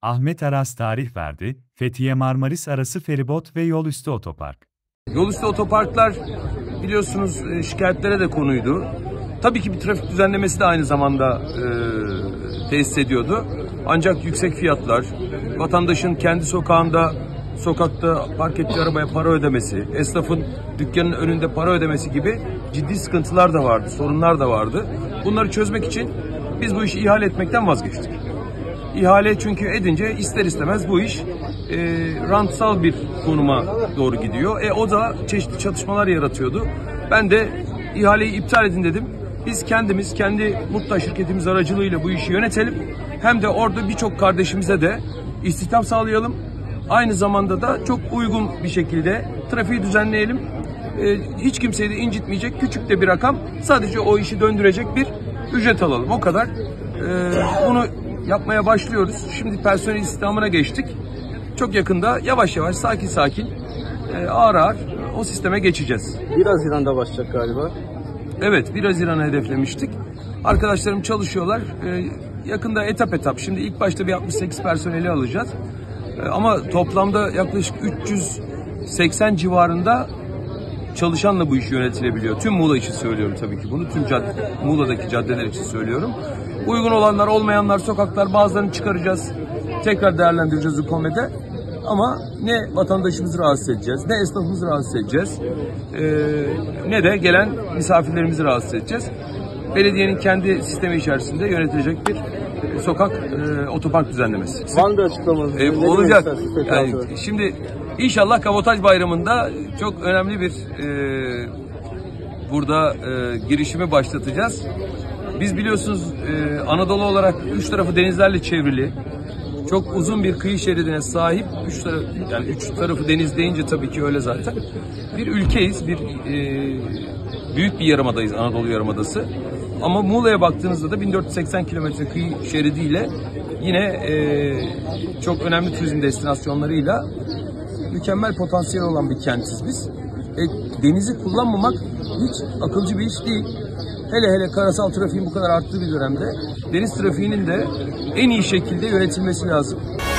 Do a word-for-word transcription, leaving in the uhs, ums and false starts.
Ahmet Aras tarih verdi, Fethiye Marmaris arası feribot ve yol üstü otopark. Yol üstü otoparklar biliyorsunuz şikayetlere de konuydu. Tabii ki bir trafik düzenlemesi de aynı zamanda e, tesis ediyordu. Ancak yüksek fiyatlar, vatandaşın kendi sokağında, sokakta park ettiği arabaya para ödemesi, esnafın dükkanın önünde para ödemesi gibi ciddi sıkıntılar da vardı, sorunlar da vardı. Bunları çözmek için biz bu işi ihale etmekten vazgeçtik. İhale çünkü edince ister istemez bu iş e, rantsal bir konuma doğru gidiyor. E, o da çeşitli çatışmalar yaratıyordu. Ben de ihaleyi iptal edin dedim. Biz kendimiz, kendi Mutla şirketimiz aracılığıyla bu işi yönetelim. Hem de orada birçok kardeşimize de istihdam sağlayalım. Aynı zamanda da çok uygun bir şekilde trafiği düzenleyelim. E, hiç kimseyi de incitmeyecek küçük de bir rakam. Sadece o işi döndürecek bir ücret alalım. O kadar. E, bunu yapmaya başlıyoruz. Şimdi personel istihdamına geçtik. Çok yakında yavaş yavaş sakin sakin e, ağır ağır o sisteme geçeceğiz. bir Haziran'da başlayacak galiba. Evet, bir Haziran'ı hedeflemiştik. Arkadaşlarım çalışıyorlar. E, yakında etap etap. Şimdi ilk başta bir altmış sekiz personeli alacağız. E, ama toplamda yaklaşık üç yüz seksen civarında çalışanla bu iş yönetilebiliyor. Tüm Muğla için söylüyorum tabii ki bunu. Tüm cadde, Muğla'daki caddeler için söylüyorum. Uygun olanlar, olmayanlar, sokaklar, bazılarını çıkaracağız. Tekrar değerlendireceğiz bu konuda. Ama ne vatandaşımızı rahatsız edeceğiz, ne esnafımızı rahatsız edeceğiz, e, ne de gelen misafirlerimizi rahatsız edeceğiz. Belediyenin kendi sistemi içerisinde yönetilecek bir e, sokak e, otopark düzenlemesi. Var mı bir açıklamanız? E, olacak. Yani, şimdi inşallah Kabotaj Bayramı'nda çok önemli bir e, burada e, girişimi başlatacağız. Biz biliyorsunuz e, Anadolu olarak üç tarafı denizlerle çevrili, çok uzun bir kıyı şeridine sahip, üç tarafı, yani üç tarafı deniz deyince tabii ki öyle zaten. Bir ülkeyiz, bir e, büyük bir yarımadayız, Anadolu Yarımadası. Ama Muğla'ya baktığınızda da bin dört yüz seksen kilometre kıyı şeridiyle yine e, çok önemli turizm destinasyonlarıyla mükemmel potansiyel olan bir kentiz biz. E, denizi kullanmamak hiç akılcı bir iş değil. Hele hele karasal trafiğin bu kadar arttığı bir dönemde deniz trafiğinin de en iyi şekilde yönetilmesi lazım.